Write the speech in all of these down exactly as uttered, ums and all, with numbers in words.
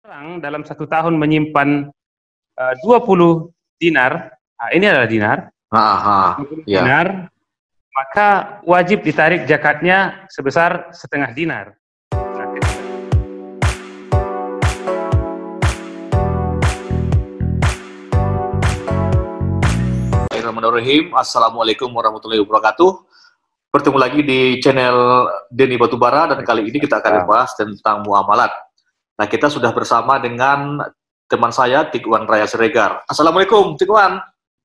Orang dalam satu tahun menyimpan uh, dua puluh dinar, nah, ini adalah dinar, Aha, dua puluh ya. dinar, maka wajib ditarik zakatnya sebesar setengah dinar. Nah, Bismillahirrahmanirrahim. Assalamualaikum warahmatullahi wabarakatuh. Bertemu lagi di channel Denny Batubara, dan kali ini kita akan membahas tentang muamalat. Nah, kita sudah bersama dengan teman saya, Tikwan Raya Siregar. Assalamualaikum, Tikwan.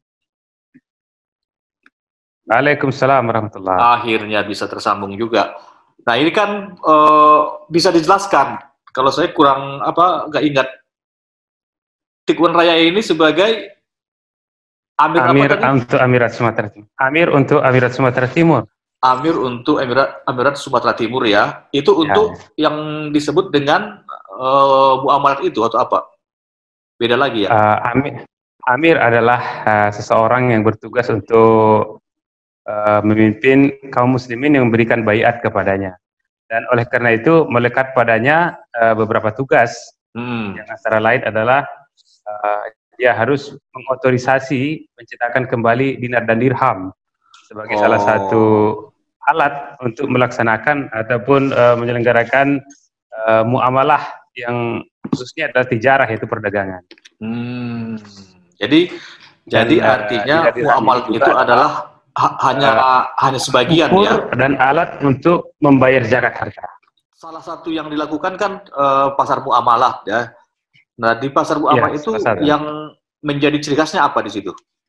Waalaikumsalam warahmatullahi. Akhirnya bisa tersambung juga. Nah, ini kan uh, bisa dijelaskan. Kalau saya kurang apa nggak ingat. Tikwan Raya ini sebagai Amir, Amir apa tadi? untuk Amirat Sumatera Timur. Amir untuk Amirat Sumatera Timur. Amir untuk Emirat Emirat Sumatera Timur ya. Itu Ya, untuk ya. yang disebut dengan uh, muamalat itu atau apa? Beda lagi ya? Uh, Amir, Amir adalah uh, seseorang yang bertugas untuk uh, memimpin kaum muslimin yang memberikan baiat kepadanya. Dan oleh karena itu melekat padanya uh, beberapa tugas. Hmm. Yang antara lain adalah uh, dia harus mengotorisasi menciptakan kembali dinar dan dirham sebagai oh. salah satu alat untuk melaksanakan ataupun uh, menyelenggarakan uh, muamalah yang khususnya adalah tijarah, yaitu perdagangan. Hmm. Jadi dan, jadi uh, artinya muamalah itu adalah ha hanya uh, hanya sebagian ya, dan alat untuk membayar zakat harta. Salah satu yang dilakukan kan uh, pasar muamalah ya. Nah, di pasar muamalah ya, itu yang menjadi ciri khasnya apa di situ?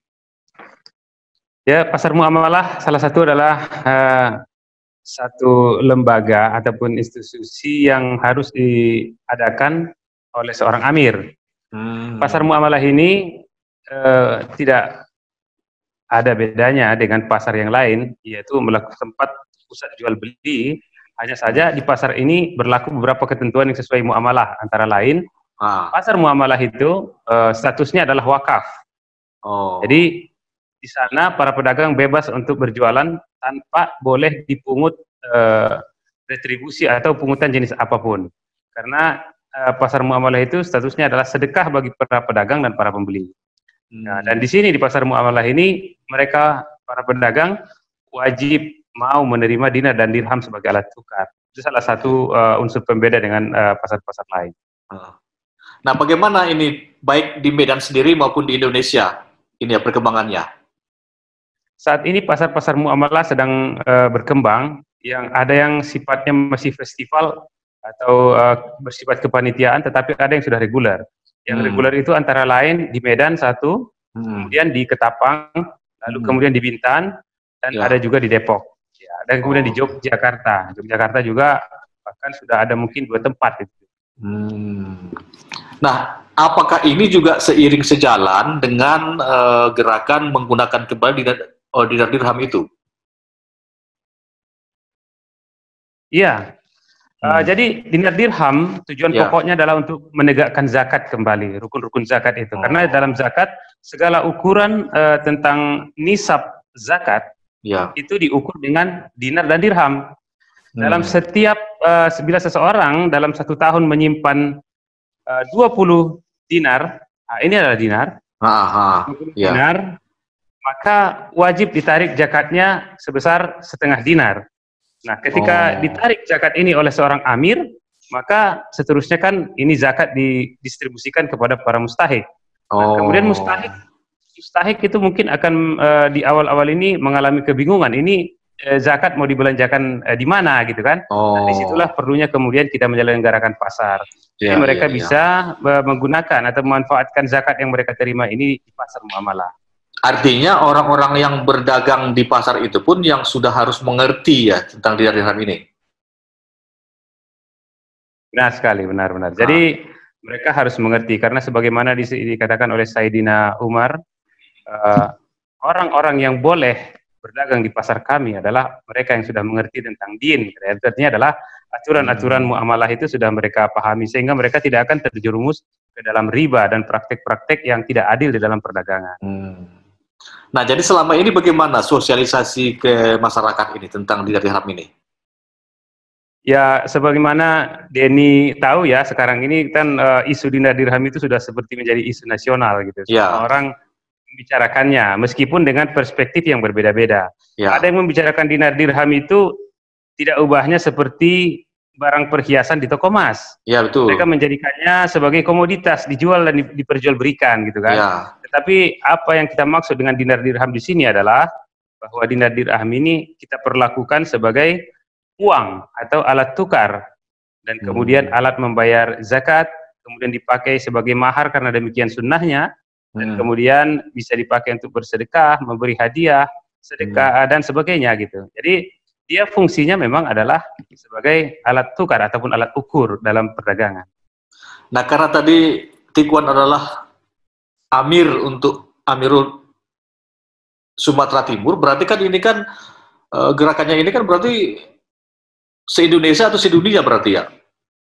Ya, pasar muamalah salah satu adalah uh, satu lembaga ataupun institusi yang harus diadakan oleh seorang amir. Hmm. Pasar muamalah ini uh, tidak ada bedanya dengan pasar yang lain, yaitu melakukan tempat pusat jual beli. Hanya saja di pasar ini berlaku beberapa ketentuan yang sesuai muamalah, antara lain ah. pasar muamalah itu uh, statusnya adalah wakaf. Oh. Jadi di sana para pedagang bebas untuk berjualan tanpa boleh dipungut uh, retribusi atau pungutan jenis apapun. Karena uh, pasar muamalah itu statusnya adalah sedekah bagi para pedagang dan para pembeli. Hmm. Nah, dan di sini di pasar muamalah ini mereka para pedagang wajib mau menerima dinar dan dirham sebagai alat tukar. Itu salah satu uh, unsur pembeda dengan pasar-pasar uh, lain. Nah, bagaimana ini baik di Medan sendiri maupun di Indonesia ini ya perkembangannya? Saat ini pasar-pasar muamalah sedang uh, berkembang, yang ada yang sifatnya masih festival atau uh, bersifat kepanitiaan, tetapi ada yang sudah reguler. Yang hmm. reguler itu antara lain di Medan satu, hmm. kemudian di Ketapang, lalu hmm. kemudian di Bintan, dan ya. ada juga di Depok. Ya, dan kemudian oh. di Yogyakarta. Yogyakarta juga bahkan sudah ada mungkin dua tempat itu. Hmm. Nah, apakah ini juga seiring sejalan dengan uh, gerakan menggunakan kembali dinar, oh, dinar dirham itu? Iya. Hmm. Uh, jadi dinar dirham tujuan ya. pokoknya adalah untuk menegakkan zakat kembali, rukun-rukun zakat itu. Oh. Karena dalam zakat segala ukuran uh, tentang nisab zakat ya. itu diukur dengan dinar dan dirham. Hmm. Dalam setiap uh, bila seseorang dalam satu tahun menyimpan uh, dua puluh dinar, nah ini adalah dinar, Aha, dua puluh ya. dinar, maka wajib ditarik zakatnya sebesar setengah dinar. Nah, ketika oh. ditarik zakat ini oleh seorang amir, maka seterusnya kan ini zakat didistribusikan kepada para mustahik. Oh. Nah, kemudian mustahik, mustahik itu mungkin akan uh, di awal-awal ini mengalami kebingungan. Ini uh, zakat mau dibelanjakan uh, di mana gitu kan? Oh. Nah, disitulah perlunya kemudian kita menyelenggarakan pasar. Jadi yeah, mereka yeah, bisa yeah. menggunakan atau memanfaatkan zakat yang mereka terima ini di pasar muamalah. Artinya orang-orang yang berdagang di pasar itu pun yang sudah harus mengerti ya tentang dinar dirham ini. Benar sekali, benar-benar. Jadi mereka harus mengerti, karena sebagaimana di, dikatakan oleh Sayyidina Umar, orang-orang uh, yang boleh berdagang di pasar kami adalah mereka yang sudah mengerti tentang din. Artinya adalah aturan-aturan hmm. muamalah itu sudah mereka pahami, sehingga mereka tidak akan terjerumus ke dalam riba dan praktek-praktek yang tidak adil di dalam perdagangan. Hmm. Nah, jadi selama ini bagaimana sosialisasi ke masyarakat ini tentang dinar dirham ini? Ya, sebagaimana Denny tahu ya, sekarang ini kan uh, isu dinar dirham itu sudah seperti menjadi isu nasional gitu. Ya. Semua orang membicarakannya, meskipun dengan perspektif yang berbeda-beda. Ya. Ada yang membicarakan dinar dirham itu tidak ubahnya seperti barang perhiasan di toko emas. Ya, betul. Mereka menjadikannya sebagai komoditas, dijual dan diperjualbelikan gitu kan. Ya. Tetapi apa yang kita maksud dengan dinar dirham di sini adalah bahwa dinar dirham ini kita perlakukan sebagai uang atau alat tukar, dan kemudian hmm. alat membayar zakat, kemudian dipakai sebagai mahar karena demikian sunnahnya, dan hmm. kemudian bisa dipakai untuk bersedekah, memberi hadiah, sedekah hmm. dan sebagainya gitu. Jadi dia fungsinya memang adalah sebagai alat tukar ataupun alat ukur dalam perdagangan. Nah, karena tadi Tikuan adalah Amir untuk Amirul Sumatera Timur, berarti kan ini kan uh, gerakannya ini kan berarti se-Indonesia atau se-dunia berarti ya?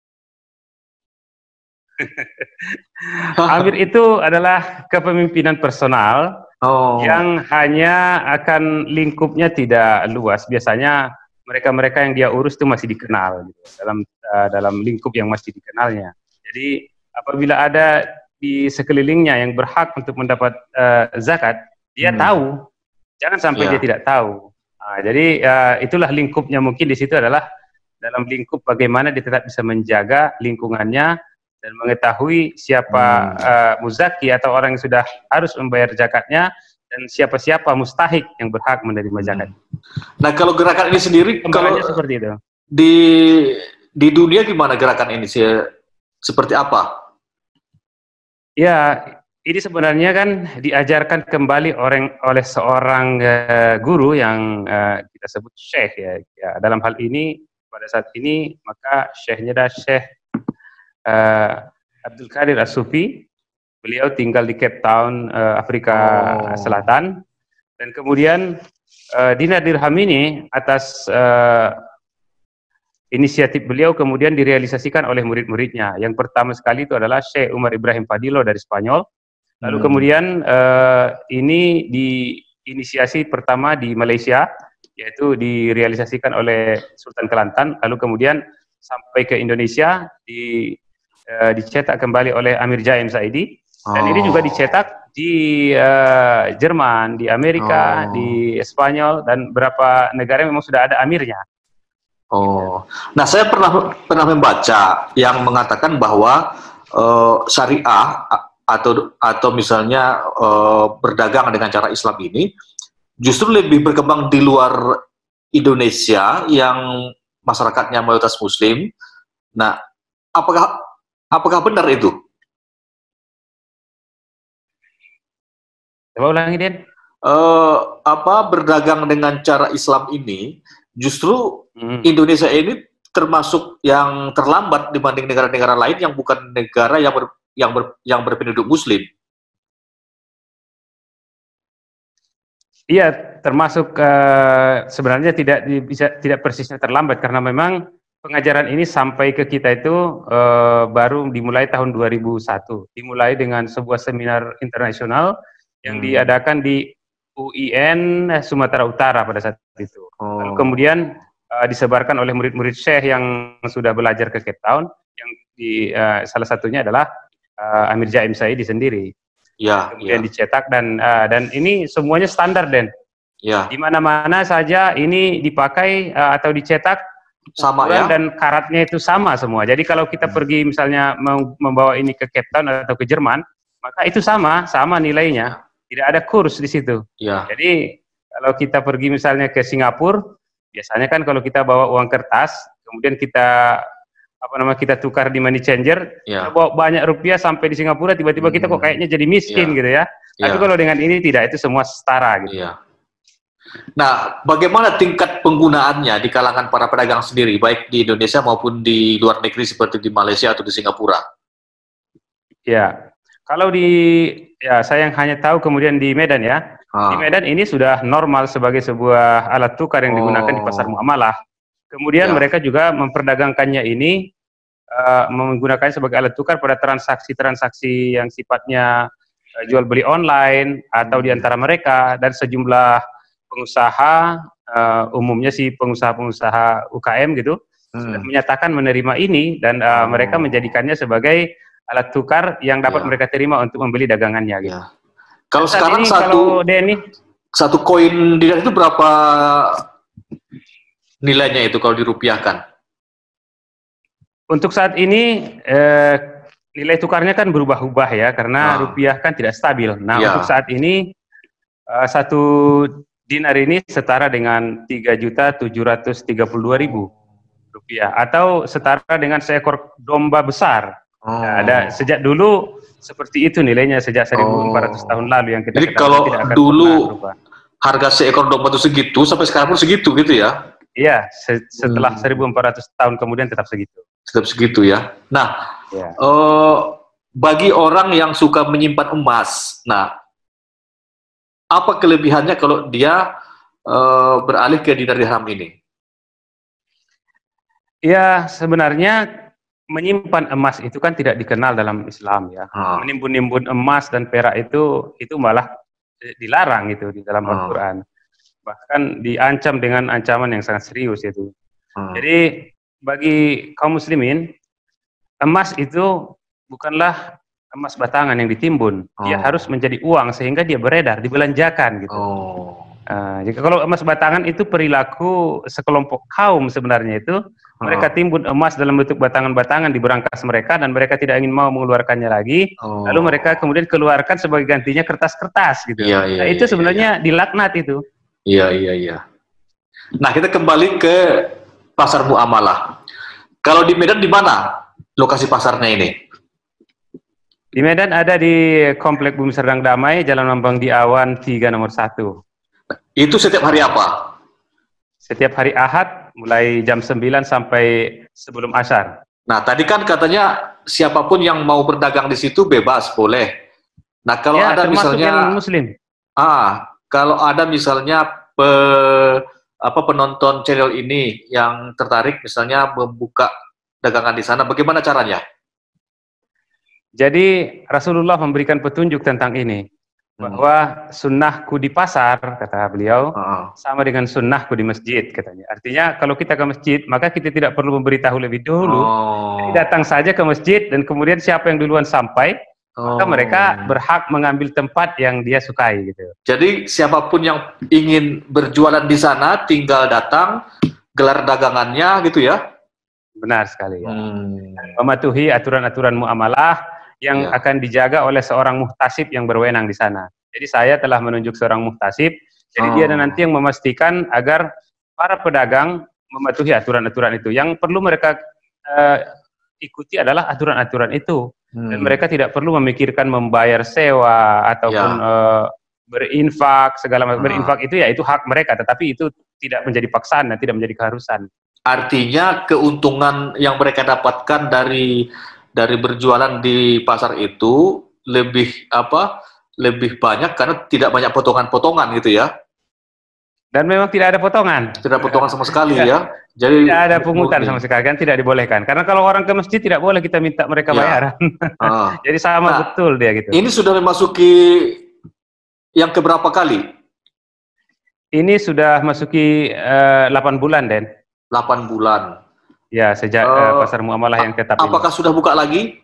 Amir itu adalah kepemimpinan personal oh. yang hanya akan lingkupnya tidak luas. Biasanya mereka-mereka yang dia urus itu masih dikenal gitu, dalam uh, dalam lingkup yang masih dikenalnya. Jadi apabila ada di sekelilingnya yang berhak untuk mendapat uh, zakat, dia hmm. tahu. Jangan sampai yeah. dia tidak tahu. Nah, jadi uh, itulah lingkupnya, mungkin di situ adalah dalam lingkup bagaimana dia tetap bisa menjaga lingkungannya dan mengetahui siapa hmm. uh, muzaki atau orang yang sudah harus membayar zakatnya, dan siapa-siapa mustahik yang berhak menerima zakat. Nah, kalau gerakan ini sendiri, kalau seperti itu di di dunia gimana gerakan ini sih? Seperti apa? Ya, ini sebenarnya kan diajarkan kembali orang oleh seorang uh, guru yang uh, kita sebut syekh ya. Ya. Dalam hal ini pada saat ini maka syekhnya adalah Syekh uh, Abdul Qadir As-Sufi. Beliau tinggal di Cape Town, uh, Afrika oh. Selatan, dan kemudian uh, dinar dirham ini atas uh, inisiatif beliau kemudian direalisasikan oleh murid-muridnya. Yang pertama sekali itu adalah Syekh Umar Ibrahim Fadilo dari Spanyol. Lalu hmm. kemudian uh, ini diinisiasi pertama di Malaysia, yaitu direalisasikan oleh Sultan Kelantan. Lalu kemudian sampai ke Indonesia, di, uh, dicetak kembali oleh Amir Jaim Saidi. Dan oh. ini juga dicetak di uh, Jerman, di Amerika, oh. di Spanyol, dan beberapa negara memang sudah ada amirnya. Oh, nah saya pernah pernah membaca yang mengatakan bahwa uh, syariah atau atau misalnya uh, berdagang dengan cara Islam ini justru lebih berkembang di luar Indonesia yang masyarakatnya mayoritas Muslim. Nah, apakah apakah benar itu? Coba ulangi, Den. Uh, apa berdagang dengan cara Islam ini justru hmm. Indonesia ini termasuk yang terlambat dibanding negara-negara lain yang bukan negara yang ber, yang ber, yang berpenduduk Muslim. Iya, termasuk uh, sebenarnya tidak bisa tidak persisnya terlambat, karena memang pengajaran ini sampai ke kita itu uh, baru dimulai tahun dua ribu satu. Dimulai dengan sebuah seminar internasional yang hmm. diadakan di U I N Sumatera Utara pada saat itu. Oh. Lalu kemudian uh, disebarkan oleh murid-murid Syekh yang sudah belajar ke Cape Town, yang di uh, salah satunya adalah uh, Amir Jaim Saidi sendiri. Ya, kemudian ya. dicetak dan uh, dan ini semuanya standar, Den. Ya. Di mana-mana saja ini dipakai uh, atau dicetak sama ya. Dan karatnya itu sama semua. Jadi kalau kita hmm. pergi misalnya membawa ini ke Cape Town atau ke Jerman, maka itu sama, sama nilainya. Tidak ada kurs di situ. Ya. Jadi kalau kita pergi misalnya ke Singapura, biasanya kan kalau kita bawa uang kertas, kemudian kita apa namanya kita tukar di money changer, ya. kita bawa banyak rupiah sampai di Singapura, tiba-tiba hmm. kita kok kayaknya jadi miskin ya. gitu ya. Tapi ya. kalau dengan ini tidak, itu semua setara gitu. Ya. Nah, bagaimana tingkat penggunaannya di kalangan para pedagang sendiri, baik di Indonesia maupun di luar negeri seperti di Malaysia atau di Singapura? Ya. Kalau di, ya saya yang hanya tahu kemudian di Medan ya, ah. di Medan ini sudah normal sebagai sebuah alat tukar yang digunakan oh. di pasar muamalah. Kemudian ya. mereka juga memperdagangkannya ini, uh, menggunakan sebagai alat tukar pada transaksi-transaksi yang sifatnya uh, jual beli online, atau hmm. di antara mereka, dan sejumlah pengusaha, uh, umumnya sih pengusaha-pengusaha U K M gitu, hmm. sudah menyatakan menerima ini dan uh, oh. mereka menjadikannya sebagai alat tukar yang dapat ya. mereka terima untuk membeli dagangannya. Gitu. Ya. Kalau saat sekarang ini, satu kalau Denny, satu koin dinar itu berapa nilainya itu kalau dirupiahkan? Untuk saat ini eh, nilai tukarnya kan berubah-ubah ya, karena ah. rupiah kan tidak stabil. Nah, ya. untuk saat ini uh, satu dinar ini setara dengan tiga juta tujuh ratus tiga puluh dua ribu rupiah, atau setara dengan seekor domba besar. Oh. Nah, ada sejak dulu seperti itu nilainya sejak seribu empat ratus oh. tahun lalu yang kita Jadi kalau tidak akan dulu harga seekor domba itu segitu, sampai sekarang pun segitu gitu ya? Iya, se setelah hmm. seribu empat ratus tahun kemudian tetap segitu. Tetap segitu ya. Nah, ya. Uh, bagi orang yang suka menyimpan emas, nah, apa kelebihannya kalau dia uh, beralih ke dinar dirham ini? Ya, sebenarnya menyimpan emas itu kan tidak dikenal dalam Islam ya. Hmm. Menimbun-nimbun emas dan perak itu itu malah dilarang itu di dalam hmm. Al-Quran. Bahkan diancam dengan ancaman yang sangat serius itu. Hmm. Jadi bagi kaum muslimin, emas itu bukanlah emas batangan yang ditimbun. Oh. Dia harus menjadi uang sehingga dia beredar, dibelanjakan gitu. Oh. Uh, jika kalau emas batangan itu perilaku sekelompok kaum sebenarnya itu, oh. mereka timbun emas dalam bentuk batangan-batangan di berangkas mereka dan mereka tidak ingin mau mengeluarkannya lagi. Oh. Lalu mereka kemudian keluarkan sebagai gantinya kertas-kertas gitu. Ya, ya, nah, itu ya, sebenarnya ya. dilaknat itu. Iya, iya, iya. Nah, kita kembali ke pasar muamalah. Kalau di Medan di mana lokasi pasarnya ini? Di Medan ada di Komplek Bumi Serdang Damai, Jalan Mambang Diawan tiga nomor satu. Itu setiap hari apa? Setiap hari Ahad, mulai jam sembilan sampai sebelum Asar. Nah, tadi kan katanya siapapun yang mau berdagang di situ bebas, boleh. Nah, kalau ya, ada misalnya yang Muslim. Ah, kalau ada misalnya pe, apa penonton channel ini yang tertarik misalnya membuka dagangan di sana, bagaimana caranya? Jadi Rasulullah memberikan petunjuk tentang ini, bahwa sunnahku di pasar, kata beliau, uh-huh. sama dengan sunnahku di masjid, katanya. Artinya kalau kita ke masjid, maka kita tidak perlu memberitahu lebih dulu. Oh. Jadi datang saja ke masjid dan kemudian siapa yang duluan sampai, oh. maka mereka berhak mengambil tempat yang dia sukai gitu. Jadi siapapun yang ingin berjualan di sana tinggal datang, gelar dagangannya gitu ya? Benar sekali ya. Hmm. Mematuhi aturan-aturan muamalah yang ya. akan dijaga oleh seorang muhtasib yang berwenang di sana. Jadi saya telah menunjuk seorang muhtasib, jadi oh. dia nanti yang memastikan agar para pedagang mematuhi aturan-aturan itu. Yang perlu mereka uh, ikuti adalah aturan-aturan itu. Hmm. Dan mereka tidak perlu memikirkan membayar sewa ataupun ya. uh, berinfak, segala macam. Ah. Berinfak itu ya itu hak mereka, tetapi itu tidak menjadi paksaan dan tidak menjadi keharusan. Artinya keuntungan yang mereka dapatkan dari dari berjualan di pasar itu lebih apa? Lebih banyak karena tidak banyak potongan-potongan gitu ya. Dan memang tidak ada potongan. Tidak ada potongan sama sekali ya. Jadi tidak ada pungutan sama sekali, kan tidak dibolehkan. Karena kalau orang ke masjid tidak boleh kita minta mereka ya. bayaran. Ah. Jadi sama nah, betul dia gitu. Ini sudah memasuki yang keberapa kali? Ini sudah masuki uh, delapan bulan, Den. delapan bulan. Ya, sejak uh, uh, pasar muamalah yang tetap apakah ini. Sudah buka lagi?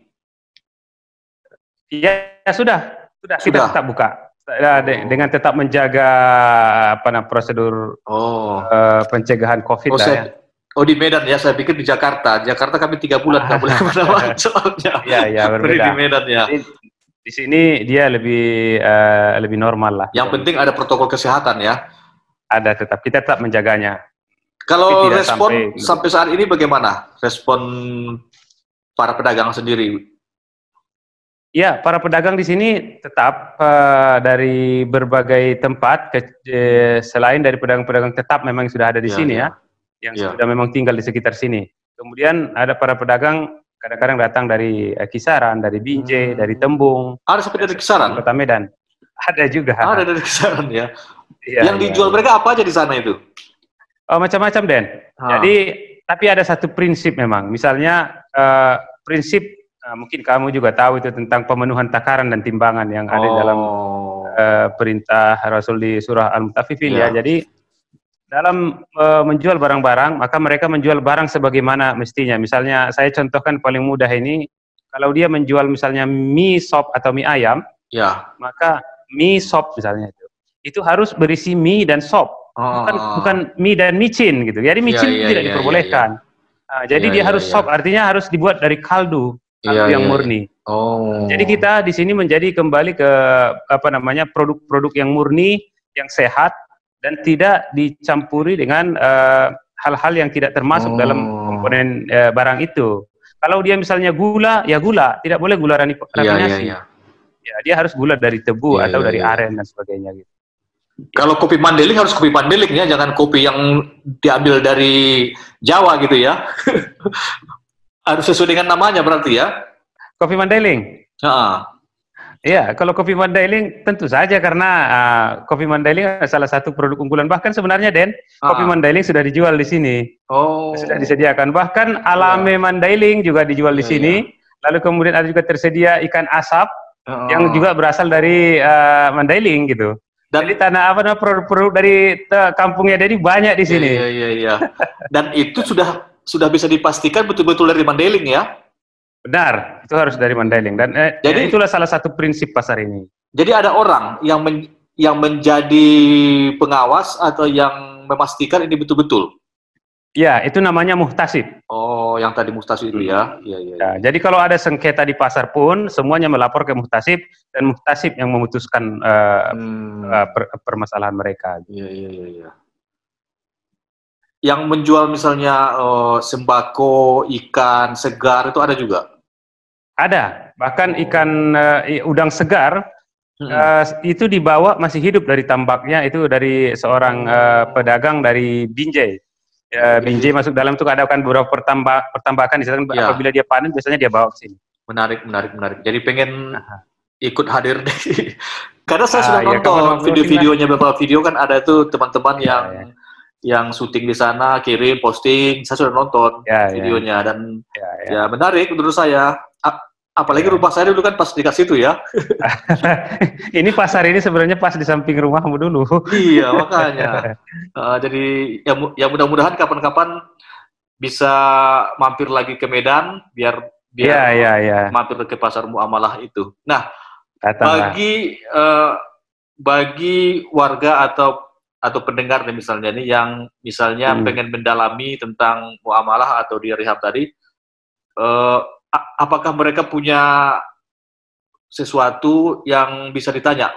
Iya, ya, sudah. Sudah, sudah. Kita tetap buka. Uh, de oh. Dengan tetap menjaga apa namanya prosedur oh. uh, pencegahan COVID oh, lah saya, ya. Oh, di Medan ya, saya pikir di Jakarta. Jakarta kami tiga bulan nggak boleh kemana-mana soalnya. Iya, iya, berbeda. Di Medan ya. Di, di sini dia lebih uh, lebih normal lah. Yang penting ada protokol kesehatan ya. Ada tetap, kita tetap menjaganya. Kalau respon sampai, sampai saat ini bagaimana? Respon para pedagang sendiri? Ya, para pedagang di sini tetap uh, dari berbagai tempat, ke, eh, selain dari pedagang-pedagang tetap memang sudah ada di ya, sini ya, ya yang ya. sudah memang tinggal di sekitar sini. Kemudian ada para pedagang kadang-kadang datang dari uh, Kisaran, dari Binjai, hmm. dari Tembung. Ada seperti dari Kisaran? Kota Medan. Ada juga. Ada dari Kisaran ya. ya yang ya, dijual ya. mereka apa aja di sana itu? Oh, macam-macam, Den. Ha. Jadi, tapi ada satu prinsip memang. Misalnya, uh, prinsip, uh, mungkin kamu juga tahu itu tentang pemenuhan takaran dan timbangan yang oh. ada dalam uh, perintah Rasul di surah Al-Mutaffifin ya. ya. Jadi, dalam uh, menjual barang-barang, maka mereka menjual barang sebagaimana mestinya. Misalnya saya contohkan paling mudah ini, kalau dia menjual misalnya mie sop atau mie ayam, ya, maka mie sop misalnya itu, itu harus berisi mie dan sop, oh, bukan bukan mie dan micin gitu. Jadi micin ya, ya, tidak ya, diperbolehkan. ya, ya. Nah, jadi ya, dia ya, harus ya. sop, artinya harus dibuat dari kaldu, kaldu ya, yang ya, murni. Ya. Oh. Jadi kita di sini menjadi kembali ke apa namanya produk-produk yang murni, yang sehat, dan tidak dicampuri dengan hal-hal uh, yang tidak termasuk oh. dalam komponen uh, barang itu. Kalau dia misalnya gula, ya gula, tidak boleh gula rafinasi. Ya, ya, ya. Ya, dia harus gula dari tebu ya, atau ya, dari ya. aren dan sebagainya gitu. Kalau kopi Mandailing harus kopi Mandailing ya, jangan kopi yang diambil dari Jawa gitu ya. Harus sesuai dengan namanya berarti ya. Kopi Mandailing. Ya. Iya, kalau kopi Mandailing tentu saja karena uh, kopi Mandailing salah satu produk unggulan. Bahkan sebenarnya Den, ah. kopi Mandailing sudah dijual di sini. Oh. Sudah disediakan. Bahkan alame ya. Mandailing juga dijual ya, di sini. Ya. Lalu kemudian ada juga tersedia ikan asap oh. yang juga berasal dari uh, Mandailing gitu. Dan jadi tanah apa namanya produk-produk dari kampungnya jadi banyak di sini. Iya iya iya. Dan itu sudah sudah bisa dipastikan betul-betul dari Mandailing ya? Benar, itu harus dari Mandailing dan eh, jadi ya itulah salah satu prinsip pasar ini. Jadi ada orang yang men, yang menjadi pengawas atau yang memastikan ini betul-betul. Ya, itu namanya muhtasib. Oh, yang tadi muhtasib itu ya. Iya iya. Ya, ya. Jadi kalau ada sengketa di pasar pun semuanya melapor ke muhtasib dan muhtasib yang memutuskan uh, hmm. uh, per, permasalahan mereka. Iya iya iya. Ya. Yang menjual misalnya uh, sembako, ikan segar itu ada juga? Ada, bahkan oh. ikan uh, udang segar hmm. uh, itu dibawa masih hidup dari tambaknya, itu dari seorang uh, pedagang dari Binjai. Uh, Binjai masuk dalam itu ada kan beberapa pertambak, pertambakan di sana ya. Apabila dia panen biasanya dia bawa ke sini. Menarik, menarik, menarik. Jadi pengen Aha. ikut hadir deh. Karena saya sudah ah, nonton ya, video-videonya, beberapa video kan ada tuh teman-teman yang ya, ya. yang syuting di sana, kirim, posting. Saya sudah nonton ya, videonya ya. Dan ya, ya. ya menarik menurut saya. Apalagi rumah saya dulu kan pas dekat situ ya. Ini pasar ini sebenarnya pas di samping rumahmu dulu. Iya, makanya. Uh, jadi ya, ya mudah-mudahan kapan-kapan bisa mampir lagi ke Medan biar biar ya, ya, ya. mampir ke pasar muamalah itu. Nah, Datanglah. bagi uh, bagi warga atau atau pendengar nih misalnya nih yang misalnya hmm. pengen mendalami tentang muamalah atau di rehab tadi, uh, apakah mereka punya sesuatu yang bisa ditanya?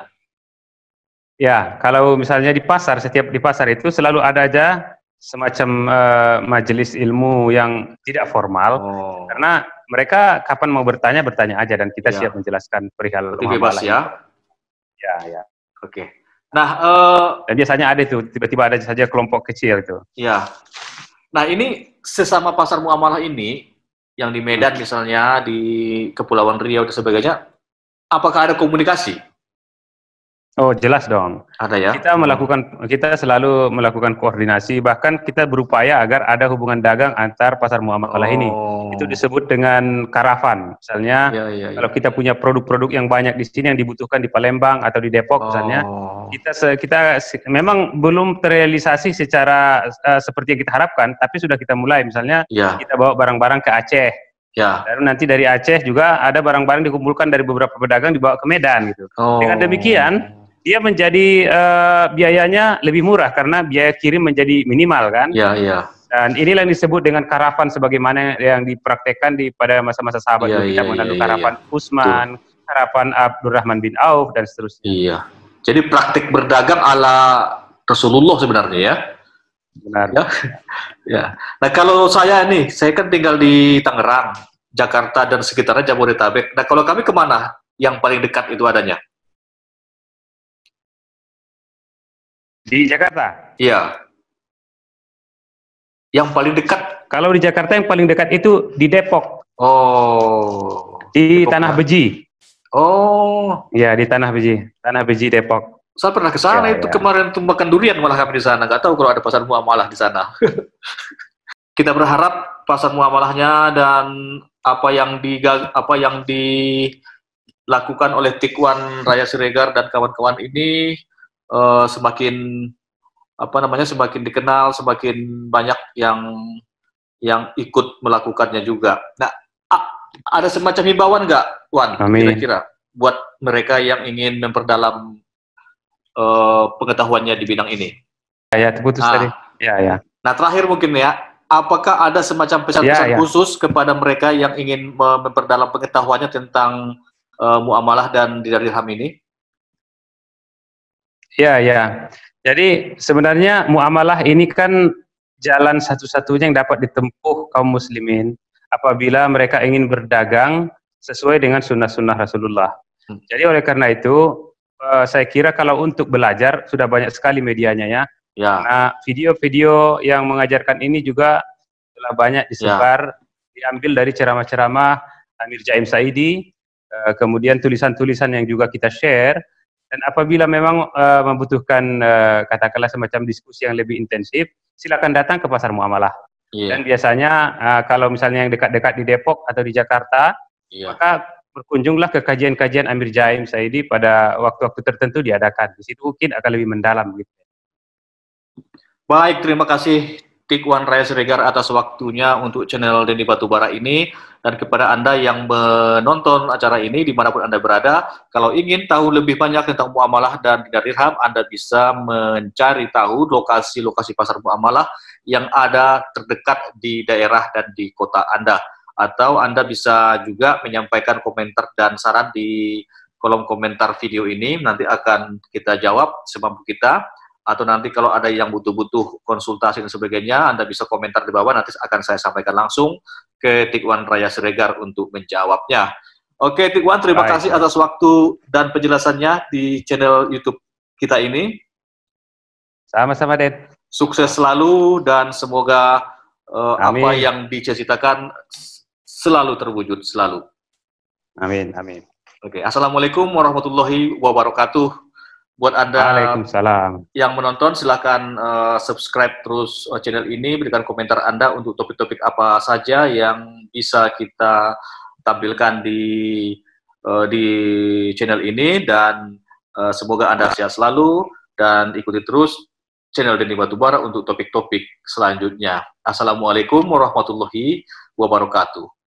Ya, kalau misalnya di pasar, setiap di pasar itu selalu ada aja semacam uh, majelis ilmu yang tidak formal, oh. karena mereka kapan mau bertanya, bertanya aja, dan kita ya. siap menjelaskan perihal bebas ya? Ya, ya. Oke. Okay. Nah, uh, dan biasanya ada itu, tiba-tiba ada saja kelompok kecil itu. Ya. Nah, ini sesama pasar muamalah ini, yang di Medan misalnya, di Kepulauan Riau dan sebagainya, apakah ada komunikasi? Oh, jelas dong. Ada ya? Kita melakukan, kita selalu melakukan koordinasi, bahkan kita berupaya agar ada hubungan dagang antar pasar muamalah oh. ini. Itu disebut dengan karavan. Misalnya, ya, ya, ya. kalau kita punya produk-produk yang banyak di sini yang dibutuhkan di Palembang atau di Depok oh. misalnya, kita kita memang belum terrealisasi secara uh, seperti yang kita harapkan, tapi sudah kita mulai. Misalnya, ya. kita bawa barang-barang ke Aceh. Ya. Lalu nanti dari Aceh juga ada barang-barang dikumpulkan dari beberapa pedagang dibawa ke Medan gitu. Oh. Dengan demikian, dia menjadi uh, biayanya lebih murah karena biaya kirim menjadi minimal kan. Iya, iya. Dan inilah yang disebut dengan karavan sebagaimana yang dipraktekkan di pada masa-masa sahabat ya, kita ya, mengenal ya, karavan ya. Usman, Tuh. karavan Abdurrahman bin Auf dan seterusnya. Iya. Jadi praktik berdagang ala Rasulullah sebenarnya ya. Benar. Ya. Ya. Nah, kalau saya nih, saya kan tinggal di Tangerang, Jakarta dan sekitarnya Jabodetabek. Nah, kalau kami kemana yang paling dekat itu adanya? Di Jakarta? Iya. Yang paling dekat? Kalau di Jakarta yang paling dekat itu di Depok. Oh. Di Depok, Tanah ya? Beji. Oh. Ya, di Tanah Beji. Tanah Beji, Depok. Saya pernah ke sana ya, itu ya. Kemarin tuh makan durian malah kami di sana. Nggak tahu kalau ada pasar muamalah di sana. Kita berharap pasar muamalahnya dan apa yang di apa yang dilakukan oleh Tikwan Raya Siregar dan kawan-kawan ini Uh, semakin apa namanya semakin dikenal, semakin banyak yang yang ikut melakukannya juga. Nah, ada semacam himbauan nggak, Wan, kira-kira buat mereka yang ingin memperdalam uh, pengetahuannya di bidang ini? Ya, terputus nah, tadi. Ya, ya. Nah, terakhir mungkin ya, apakah ada semacam pesan-pesan ya, ya. khusus kepada mereka yang ingin memperdalam pengetahuannya tentang uh, muamalah dan dirham ini? Ya, ya. Jadi sebenarnya muamalah ini kan jalan satu-satunya yang dapat ditempuh kaum muslimin apabila mereka ingin berdagang sesuai dengan sunnah-sunnah Rasulullah. Hmm. Jadi oleh karena itu uh, saya kira kalau untuk belajar sudah banyak sekali medianya ya. Ya. Nah, video-video yang mengajarkan ini juga telah banyak disebar, ya. Diambil dari ceramah-ceramah Amir Jaim Saidi, uh, kemudian tulisan-tulisan yang juga kita share. Dan apabila memang uh, membutuhkan uh, katakanlah semacam diskusi yang lebih intensif, silakan datang ke pasar muamalah. Yeah. Dan biasanya uh, kalau misalnya yang dekat-dekat di Depok atau di Jakarta, yeah. maka berkunjunglah ke kajian-kajian Amir Jaim Saidi pada waktu-waktu tertentu diadakan. Di situ mungkin akan lebih mendalam. Gitu. Baik, terima kasih Tikwan Raya Siregar atas waktunya untuk channel Denny Batubara ini, dan kepada Anda yang menonton acara ini dimanapun Anda berada, kalau ingin tahu lebih banyak tentang muamalah dan dirham, Anda bisa mencari tahu lokasi-lokasi pasar muamalah yang ada terdekat di daerah dan di kota Anda, atau Anda bisa juga menyampaikan komentar dan saran di kolom komentar video ini, nanti akan kita jawab semampu kita. Atau nanti kalau ada yang butuh-butuh konsultasi dan sebagainya, Anda bisa komentar di bawah, nanti akan saya sampaikan langsung ke Tikwan Raya Siregar untuk menjawabnya. Oke Tikwan, terima Baik. kasih atas waktu dan penjelasannya di channel YouTube kita ini. Sama-sama, Den. Sukses selalu dan semoga uh, apa yang dicita-citakan selalu terwujud, selalu. Amin, amin. Oke, Assalamualaikum warahmatullahi wabarakatuh. Buat Anda yang menonton, silakan uh, subscribe terus uh, channel ini, berikan komentar Anda untuk topik-topik apa saja yang bisa kita tampilkan di uh, di channel ini, dan uh, semoga Anda sehat selalu dan ikuti terus channel Denny Batubara untuk topik-topik selanjutnya. Assalamualaikum warahmatullahi wabarakatuh.